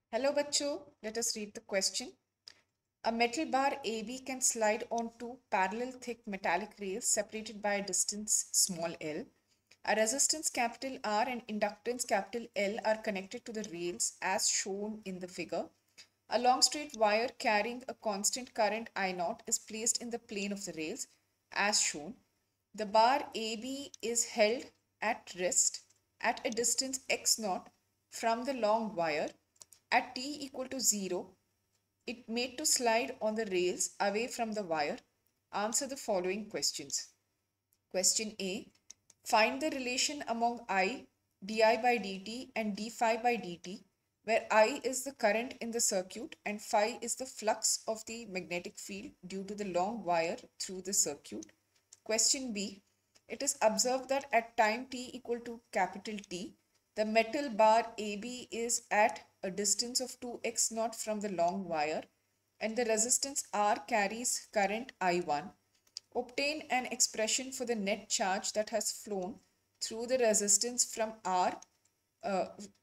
Hello bachcho, let us read the question. A metal bar AB can slide on two parallel thick metallic rails separated by a distance small l. A resistance capital R and inductance capital L are connected to the rails as shown in the figure. A long straight wire carrying a constant current I0 is placed in the plane of the rails as shown. The bar AB is held at rest at a distance x0 from the long wire. At t equal to 0, it made to slide on the rails away from the wire. Answer the following questions. Question A. Find the relation among I, di by dt and d phi by dt, where I is the current in the circuit and phi is the flux of the magnetic field due to the long wire through the circuit. Question B. It is observed that at time t equal to capital T, the metal bar AB is at a distance of 2x0 from the long wire and the resistance R carries current I1. Obtain an expression for the net charge that has flown through the resistance from R uh,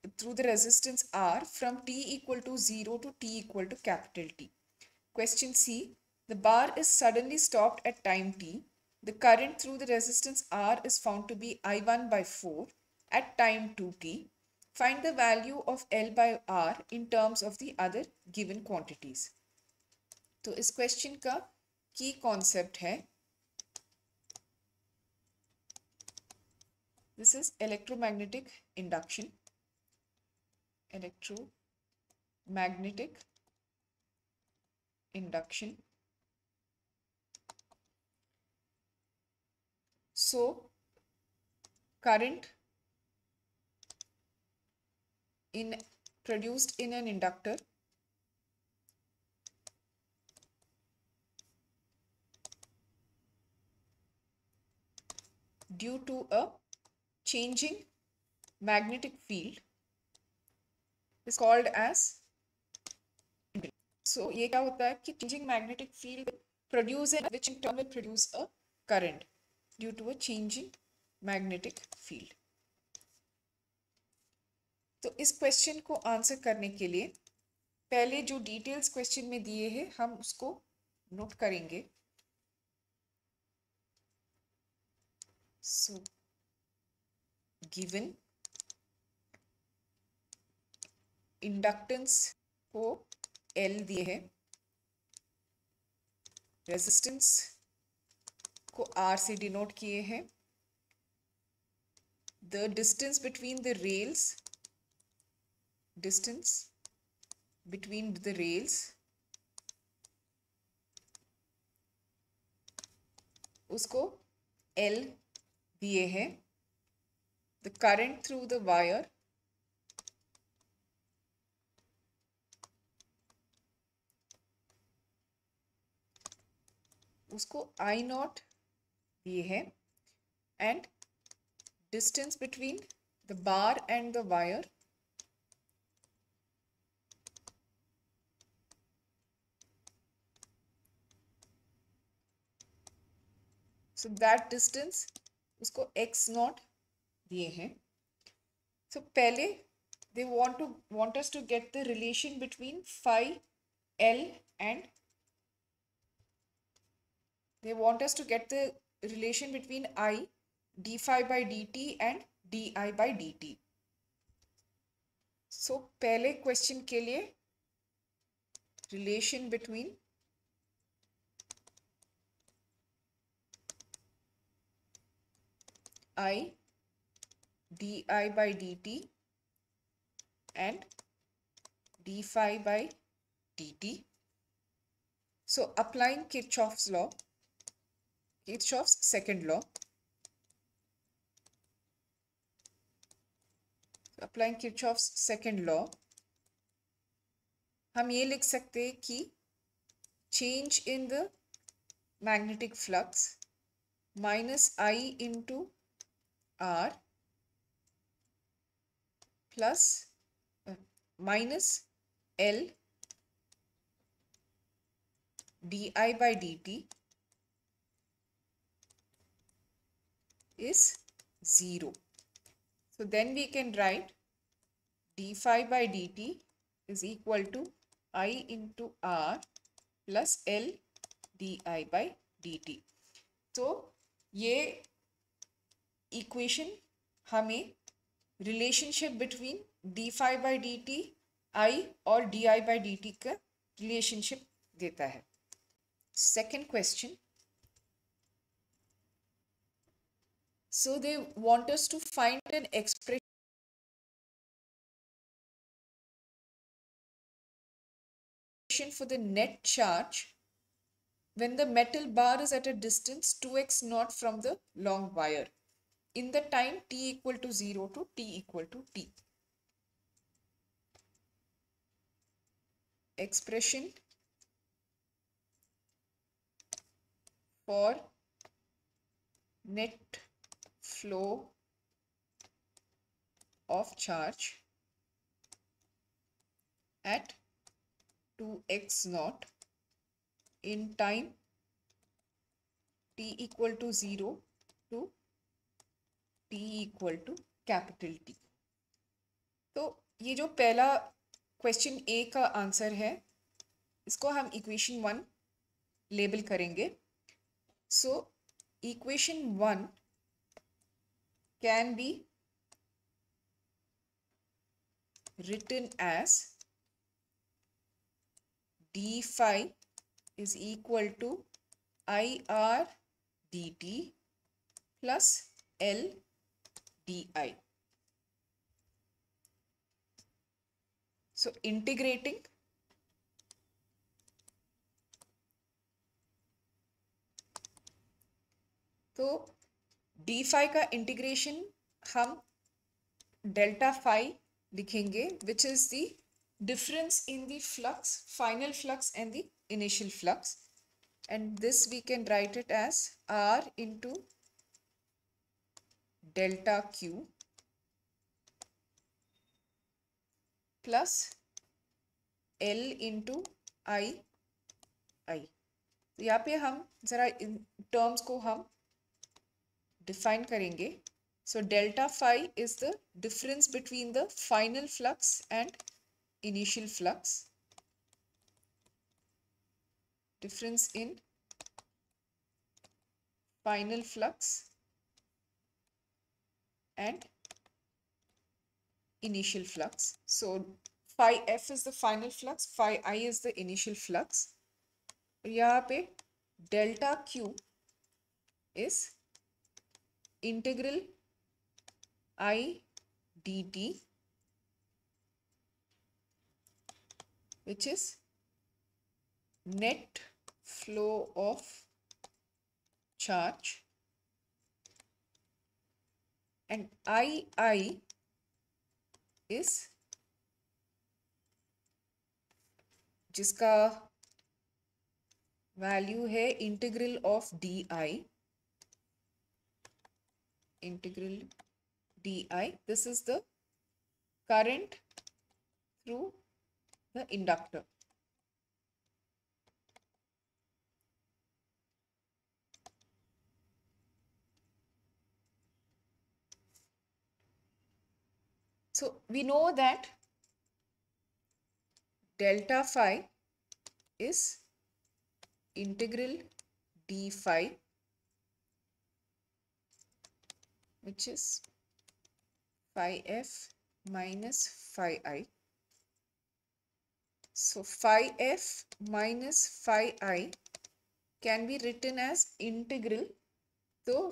from t equal to 0 to t equal to capital T. Question C. The bar is suddenly stopped at time t. The current through the resistance R is found to be I1 by 4 at time 2t. Find the value of L by R in terms of the other given quantities. तो इस question का की concept है, this is electromagnetic induction. Electromagnetic induction. So current produced in an inductor due to a changing magnetic field is called as. So ये क्या होता है कि changing magnetic field produce which in turn will produce a current due to a changing magnetic field. तो इस question को answer करने के लिए पहले जो डिटेल्स क्वेश्चन में दिए हैं हम उसको नोट करेंगे. So given इंडक्टेंस को L दिए है, रेजिस्टेंस को R से डिनोट किए हैं, the distance between the rails उसको L दिए हैं, the current through the wire उसको I0 दिए हैं and distance between the bar and the wire so that distance उसको x0 दिए हैं. So पहले they want us to get the relation between phi L and they want us to get the relation between I d phi by dt and di by dt. So पहले question के लिए relation between I di by dt and d phi by dt. So applying Kirchhoff's second law. Applying Kirchhoff's second law, हम ये लिख सकते हैं कि change in the magnetic flux minus I into R plus minus L di by dt is 0. So then we can write d phi by dt is equal to I into R plus L di by dt. तो ये equation हमें relationship between d phi by d t I और d I by d t का relationship देता है. Second question. So they want us to find an expression for the net charge when the metal bar is at a distance 2x naught from the long wire in the time t equal to 0 to t equal to t. Expression for net flow of charge at 2x naught in time t equal to 0 to t equal to capital T. तो ये जो पहला question ए का answer है इसको हम equation 1 label करेंगे. So equation 1 can be written as d phi is equal to IR dt plus L di. So integrating तो d phi का इंटीग्रेशन हम डेल्टा phi लिखेंगे which is the difference in the flux, final flux and the initial flux, and this we can write it as R into delta Q plus L into I. तो यहाँ पे हम ज़रा in terms को हम define करेंगे. So delta phi is the difference between the final flux and initial flux. Difference in final flux and initial flux. So phi f is the final flux, phi I is the initial flux. यहाँ पे delta q is integral I dt, which is net flow of charge, and I is जिसका value है integral of d I. Integral di. This is the current through the inductor. So we know that delta phi is integral d phi, which is phi f minus phi I. So phi f minus phi I can be written as integral. So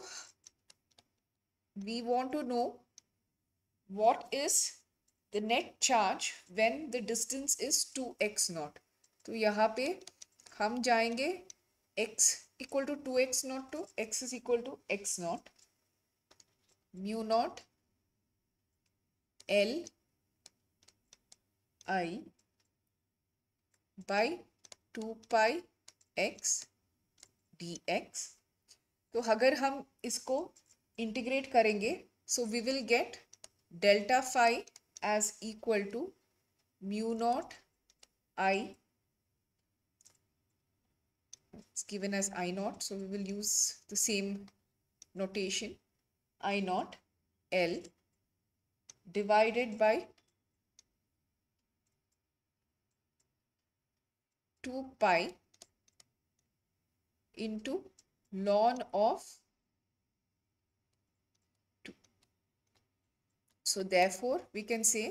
we want to know what is the net charge when the distance is 2x naught. तो यहाँ पे हम जाएंगे x equal to 2x naught to x is equal to x naught mu naught L I by 2 pi x dx. तो अगर हम इसको integrate करेंगे so we will get delta phi as equal to mu naught I, it's given as I naught, so we will use the same notation, I naught L divided by 2 pi into ln of 2. So therefore we can say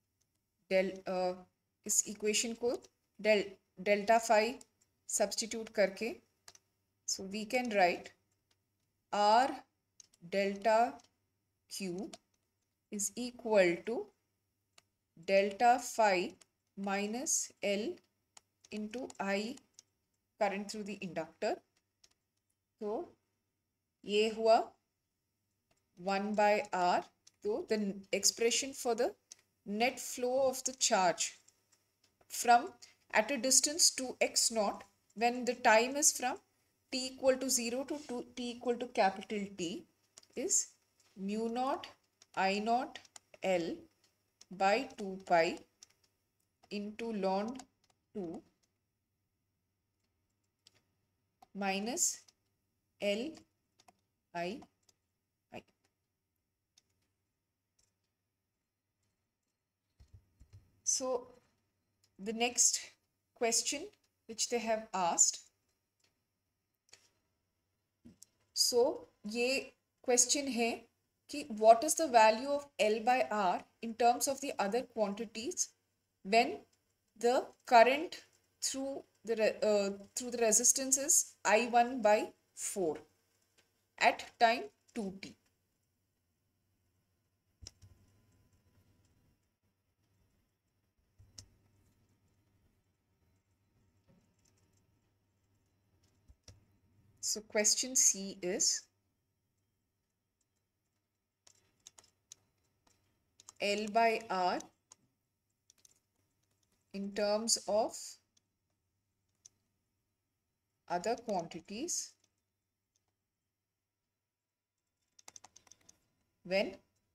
इस equation को delta phi substitute करके, so we can write r delta q is equal to delta phi minus L into I current through the inductor. तो ये हुआ 1 by r. So the expression for the net flow of the charge from at a distance to x naught when the time is from t equal to 0 to t equal to capital T is mu naught I naught L by 2 pi into ln 2 minus L I. So the next question which they have asked, so ये question है कि what is the value of L by R in terms of the other quantities when the current through the resistance is I1 by 4 at time 2t. So question C is L by R in terms of other quantities when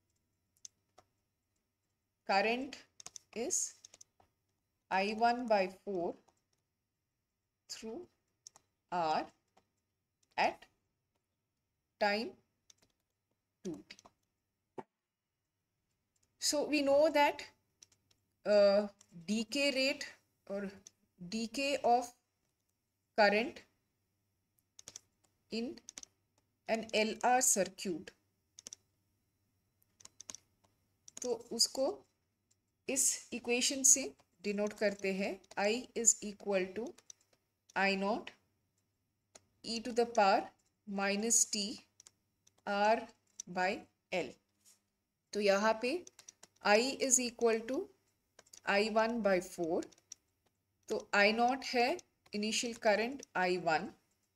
current is I1 by 4 through R at time 2t. So we know that decay rate or decay of current in an LR circuit, तो उसको इस equation से denote करते हैं. I is equal to I naught e to the power minus t r by L. तो यहाँ पे I is equal to I1 by 4. तो I naught है initial current I1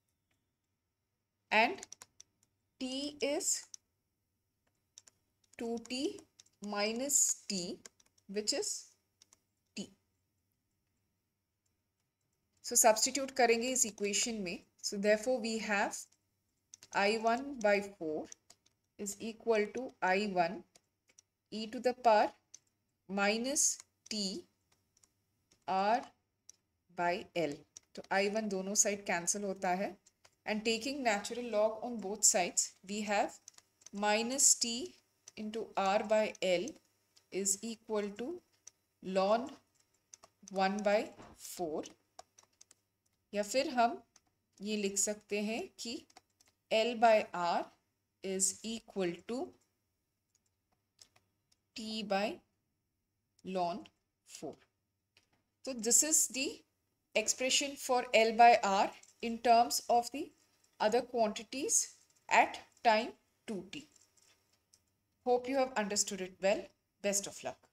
and t is 2t minus t which is t. So substitute करेंगे इस equation में. So therefore we have I1 by 4 is equal to I1 e to the power minus t r by L. तो I1 दोनों side cancel होता है and taking natural log on both sides we have minus t into r by L is equal to ln 1 by 4. या फिर हम ये लिख सकते हैं कि L by R is equal to T by ln 4. So this is the expression for L by R in terms of the other quantities at time 2t. Hope you have understood it well. Best of luck.